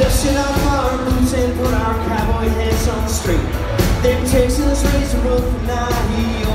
Let's sit our farm boots and put our cowboy hats on the street. Them Texas razor road from Nahee